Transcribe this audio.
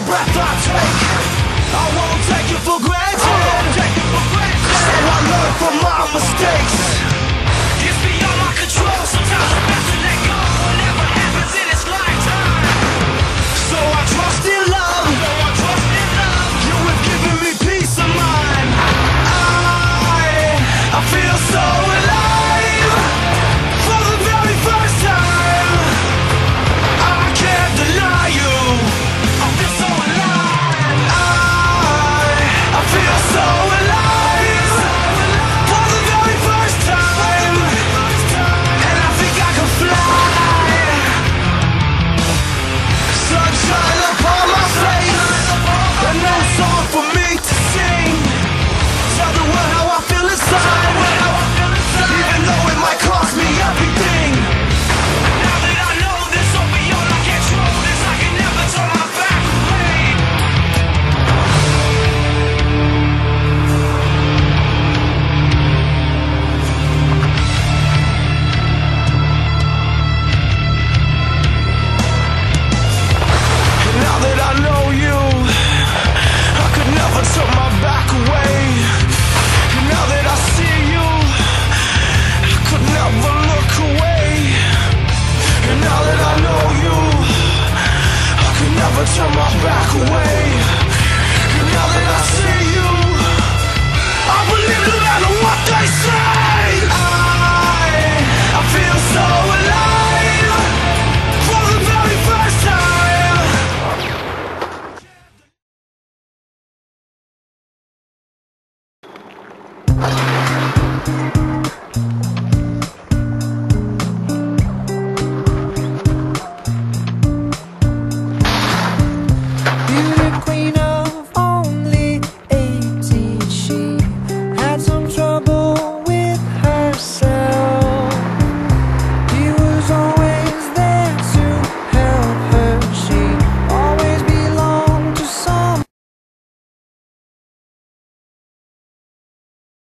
breath I take, I won't take it for granted. So I learn from my mistakes. It's beyond my control. Sometimes I have to let go. Whatever happens in this lifetime. So I trust in love. You have given me peace of mind. I feel so alive for the very first time. I can't deny you. I feel so alive. I feel so alive for the very first time. And I think I can fly. Sunshine upon my face, a new song for me to sing. Tell the world how I feel inside, even though it might cost me everything. Now that I know this, so beyond my control, this I can never turn my back away. And now that I know you, I could never turn my back away. And now that I see you, I could never look away. And now that I know you, I could never turn my back away. And now that I see you, I believe no matter what they say.